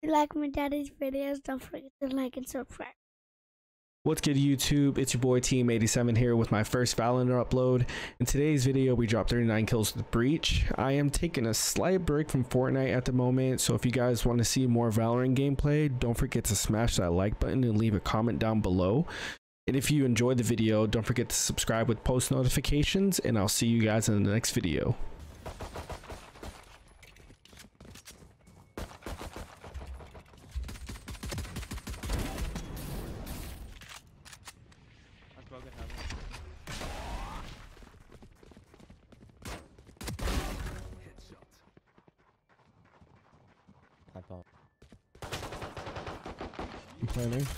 you like my daddy's videos, don't forget to like and subscribe. What's good, YouTube? It's your boy Team87 here with my first Valorant upload. In today's video, we dropped 39 kills with Breach. I am taking a slight break from Fortnite at the moment, so if you guys want to see more Valorant gameplay, don't forget to smash that like button and leave a comment down below. And if you enjoyed the video, don't forget to subscribe with post notifications, and I'll see you guys in the next video. I'm planning.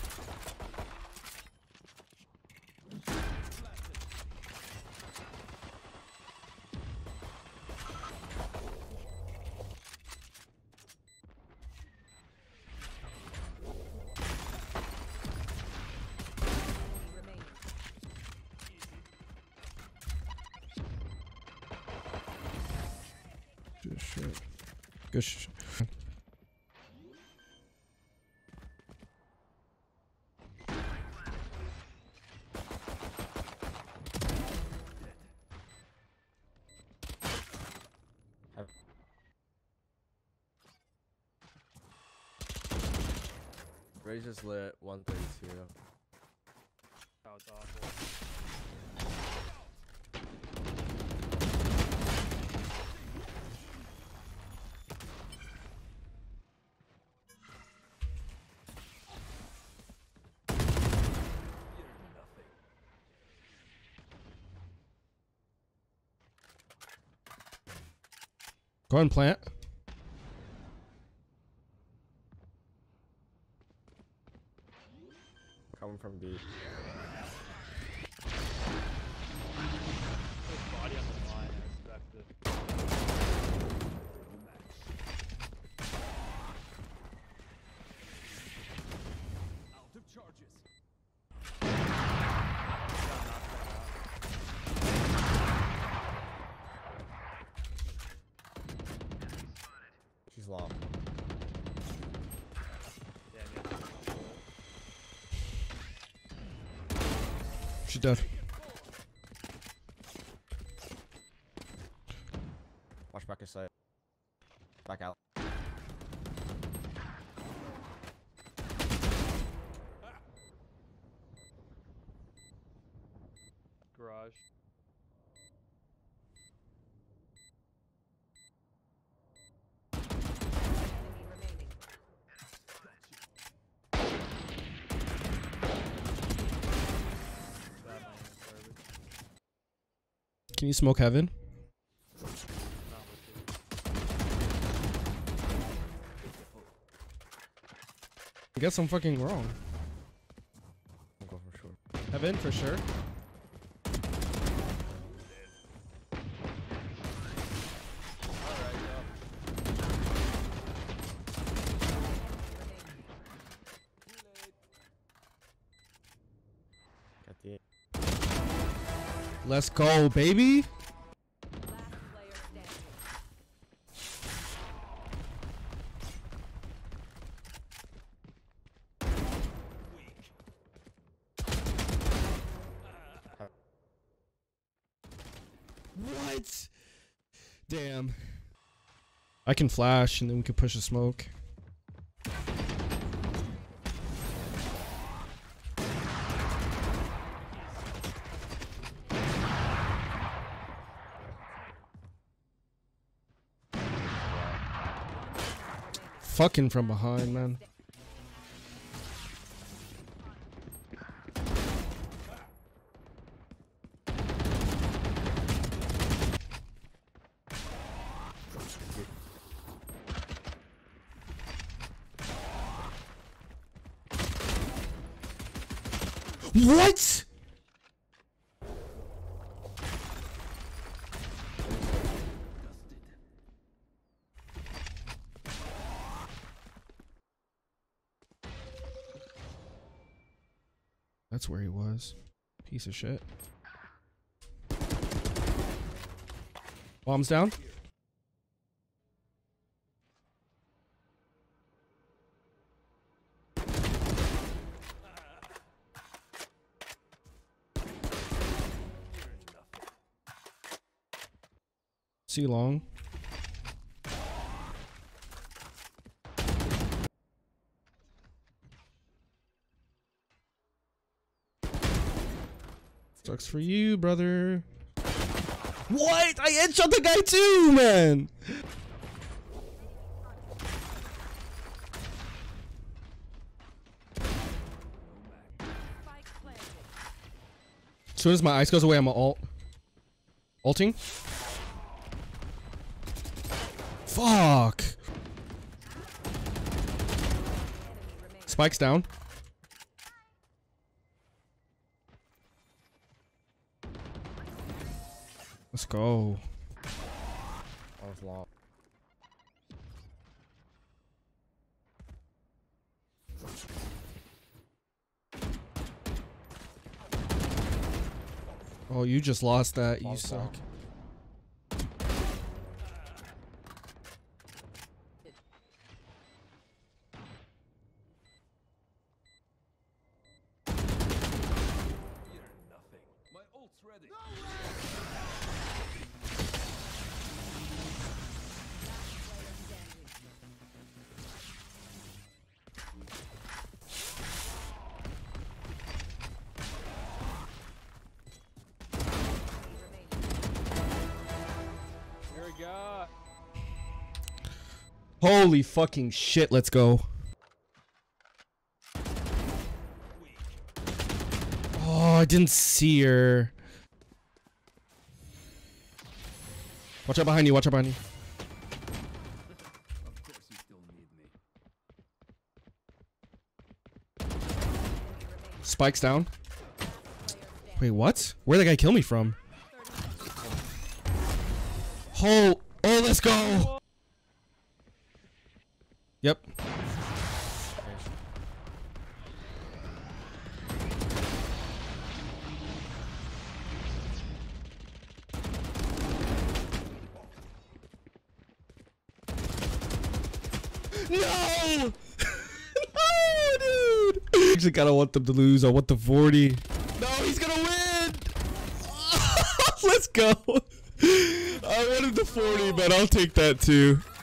Good shit. Good shit. Rage just lit 132. That was awful. Go ahead and plant. Coming from B. Body on the line, I expected. Out of charges. She's long. She's dead. Watch back his side. Back out. Garage. Can you smoke heaven? I guess I'm fucking wrong. I'll go for sure. Heaven for sure. Got the Let's go, baby. What? Damn. I can flash and then we can push the smoke. Fucking from behind, man. What? That's where he was. Piece of shit. Bombs down. see long. Sucks for you, brother. What? I headshot the guy too, man. As soon as my ice goes away, I'm gonna ulting. Fuck. Spike's down. Let's go. That was long. Oh, you just lost that. You Ball's suck. long. Here we go. Holy fucking shit, let's go. Oh, I didn't see her. Watch out behind you, watch out behind you. Spike's down. Wait, what? Where'd that guy kill me from? Oh, let's go. Yep. No! No, dude! I actually kinda want them to lose. I want the 40. No, he's gonna win! Let's go! I wanted the 40, but I'll take that too.